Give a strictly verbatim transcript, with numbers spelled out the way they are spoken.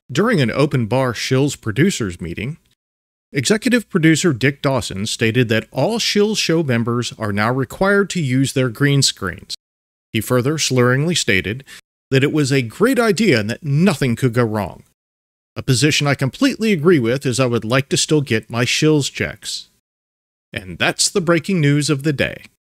During an open bar Shill's producers meeting, executive producer Dick Dawson stated that all Shill show members are now required to use their green screens. He further slurringly stated that it was a great idea and that nothing could go wrong. A position I completely agree with, as I would like to still get my Shill's checks. And that's the breaking news of the day.